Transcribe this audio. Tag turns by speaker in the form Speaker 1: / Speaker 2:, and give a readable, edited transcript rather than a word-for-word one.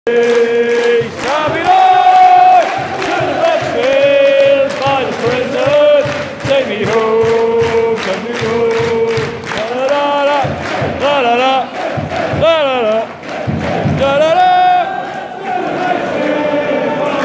Speaker 1: Take me home, take me home. La la la, la la la, la la la, la la.